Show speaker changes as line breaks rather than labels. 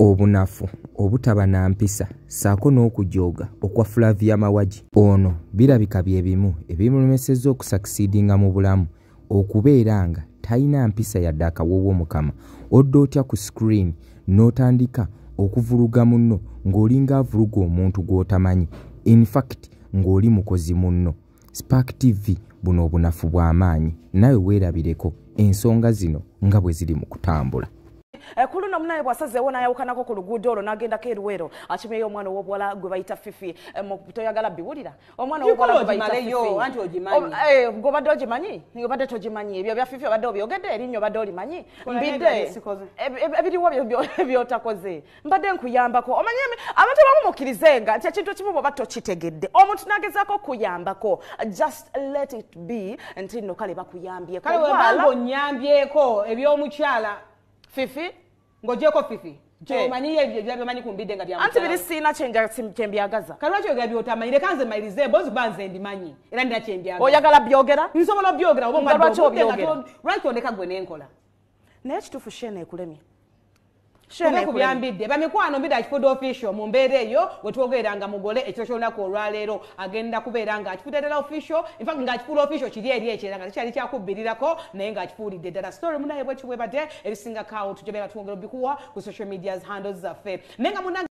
Obunafu obutaba na mpisa saako n'okujooga okwa Flavia Mawaji ono birabika bye bimu ebimulumesezza okusakisidinga mu bulamu okubeera nga talina mpisa yadde akawoowo mukama odda otya ku screen n'otandika okuvuluga munno ng'olinga avuluga omuntu gw'otamanyi in fact ng'oli mukozi munno. Spark TV buno obunafu bw'amaanyi nawe weerabireko ensonga zino nga bwe ziri mu kutambula.
Kuluna munaye bwasazeewo n'ayawukanako ku luguudo olwo n'agendako eruwero akimeyo omwana ow'obuwala gwe bayita Fifi toyagala biwulira omwana ow'obuwala gwe bayita Fifi gobadde ogimanyi obadde togimanyi ebyo bya Fifi obadde obyogedde erinnyo obadde olimanyi mbidde ebiriwo byotakoze mbadde nkuyambako omanyi abantu abamu mukkirizenga nti ekintu ekimu bw'oba tokitegedde omuntu n'agezaako okuyambako just let it be nti nno kale bakuyambyeko
kale webanga onyambyeko eby'omukyala Fifi ngojeko Fifi chomanyi ebyo manyi kumbide nga byamukyala
anti biri sina kyembyagaza
kale lwaki oyagala byotamanyi leka nze mayirize bozi banze ndimanyi era ndina kyembyagaza
oyagala byogera
nsobola byogera obo nga
lwaki obyogera
lwaki ondeka gwe n'enkola
naye ekituufu shene ekulemye
kubiyambidde bamikwano mbidde akifude official mu mbeera eyo bwe twogereranga mugole ekiro ky'olunaku olwaleero agenda kubeera ng'akifudde ddala official in fact ng'akifuula official kiri eri ekyera nga tekyali kyakubbirirako naye ng'akifuulidde ddala story munaye bwe kibwebadde ebisinga kawo tujobeera twongera obikuwa ku social medias handles zaffe naye nga